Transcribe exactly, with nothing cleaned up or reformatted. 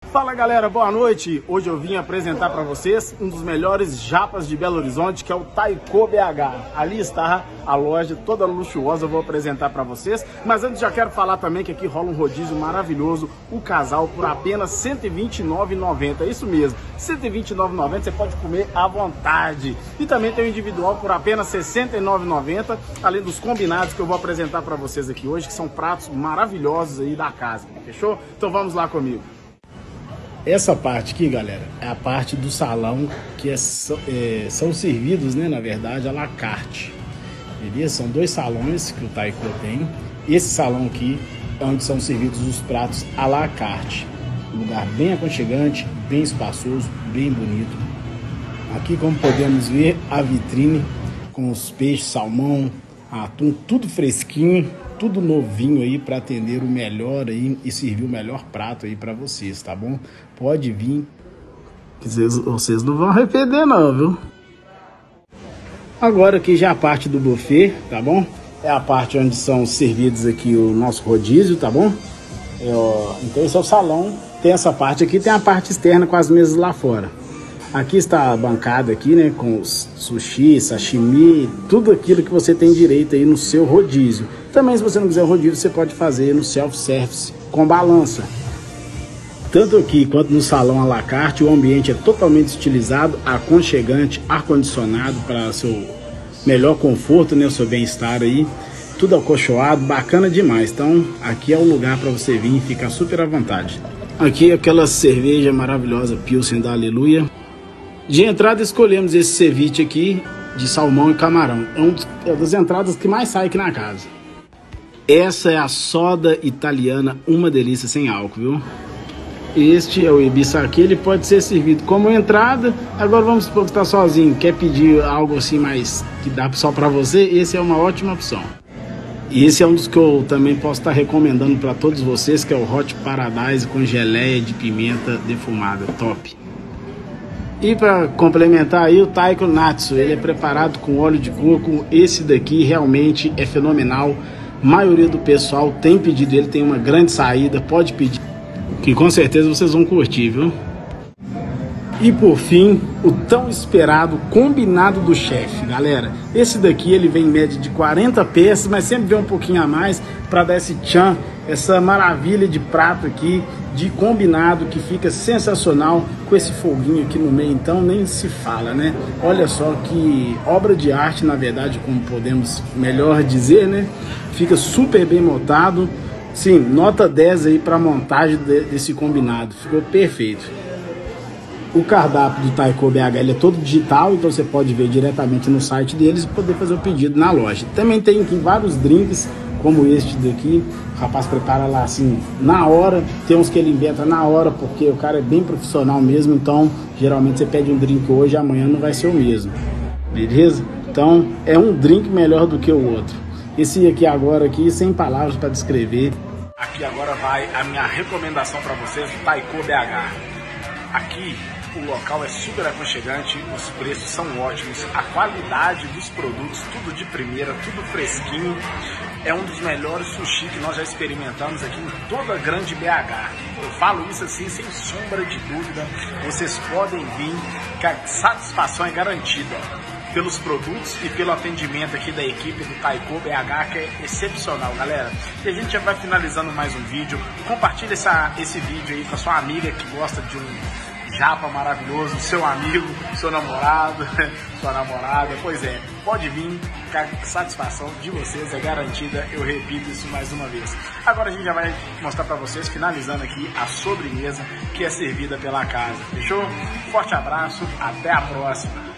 Fala galera, boa noite! Hoje eu vim apresentar para vocês um dos melhores japas de Belo Horizonte, que é o Taiko B H. Ali está a loja toda luxuosa, eu vou apresentar para vocês. Mas antes já quero falar também que aqui rola um rodízio maravilhoso, o casal por apenas cento e vinte e nove reais e noventa centavos. Isso mesmo, cento e vinte e nove reais e noventa centavos você pode comer à vontade. E também tem o individual por apenas sessenta e nove reais e noventa centavos, além dos combinados que eu vou apresentar para vocês aqui hoje, que são pratos maravilhosos aí da casa, fechou? Então vamos lá comigo. Essa parte aqui, galera, é a parte do salão que é, é, são servidos, né, na verdade, à la carte. Beleza? São dois salões que o Taiko tem. Esse salão aqui é onde são servidos os pratos à la carte. Um lugar bem aconchegante, bem espaçoso, bem bonito. Aqui, como podemos ver, a vitrine com os peixes, salmão, atum, tudo fresquinho, tudo novinho aí para atender o melhor aí e servir o melhor prato aí para vocês, tá bom? Pode vir, vocês, vocês não vão arrepender não, viu? Agora aqui já a parte do buffet, tá bom? É a parte onde são servidos aqui o nosso rodízio, tá bom? É, ó, então esse é o salão, tem essa parte aqui, tem a parte externa com as mesas lá fora. Aqui está a bancada aqui, né, com sushi, sashimi, tudo aquilo que você tem direito aí no seu rodízio. Também, se você não quiser rodízio, você pode fazer no self-service com balança. Tanto aqui quanto no salão à la carte, o ambiente é totalmente estilizado, aconchegante, ar-condicionado para seu melhor conforto, né, o seu bem-estar aí. Tudo acolchoado, bacana demais. Então, aqui é o lugar para você vir e ficar super à vontade. Aqui aquela cerveja maravilhosa, Pilsen da Aleluia. De entrada escolhemos esse ceviche aqui de salmão e camarão. É uma é das entradas que mais sai aqui na casa. Essa é a soda italiana, uma delícia sem álcool, viu? Este é o Ibisaki, ele pode ser servido como entrada. Agora vamos supor que está sozinho, quer pedir algo assim mais que dá só para você, esse é uma ótima opção. E esse é um dos que eu também posso estar recomendando para todos vocês, que é o Hot Paradise com geleia de pimenta defumada, top. E para complementar aí, o Taiko Natsu, ele é preparado com óleo de coco. Esse daqui realmente é fenomenal. A maioria do pessoal tem pedido ele, tem uma grande saída, pode pedir, que com certeza vocês vão curtir, viu? E por fim, o tão esperado combinado do chefe, galera. Esse daqui ele vem em média de quarenta peças, mas sempre vem um pouquinho a mais para dar esse tchan, essa maravilha de prato aqui, de combinado, que fica sensacional, com esse foguinho aqui no meio, então nem se fala, né? Olha só que obra de arte, na verdade, como podemos melhor dizer, né? Fica super bem montado. Sim, nota dez aí para a montagem de, desse combinado, ficou perfeito. O cardápio do Taiko B H ele é todo digital, então você pode ver diretamente no site deles e poder fazer o pedido na loja. Também tem aqui vários drinks, como este daqui. O rapaz prepara lá assim, na hora. Tem uns que ele inventa na hora, porque o cara é bem profissional mesmo. Então, geralmente você pede um drink hoje, amanhã não vai ser o mesmo. Beleza? Então, é um drink melhor do que o outro. Esse aqui agora, aqui, sem palavras para descrever. Aqui agora vai a minha recomendação para vocês do Taiko B H. Aqui o local é super aconchegante, os preços são ótimos, a qualidade dos produtos, tudo de primeira, tudo fresquinho. É um dos melhores sushi que nós já experimentamos aqui em toda a grande B H. Eu falo isso assim sem sombra de dúvida. Vocês podem vir, que a satisfação é garantida pelos produtos e pelo atendimento aqui da equipe do Taiko B H, que é excepcional, galera. E a gente já vai finalizando mais um vídeo. Compartilha essa, esse vídeo aí com a sua amiga que gosta de um japa maravilhoso, seu amigo, seu namorado, sua namorada. Pois é, pode vir, que a satisfação de vocês é garantida. Eu repito isso mais uma vez. Agora a gente já vai mostrar para vocês, finalizando aqui, a sobremesa que é servida pela casa. Fechou? Forte abraço, até a próxima.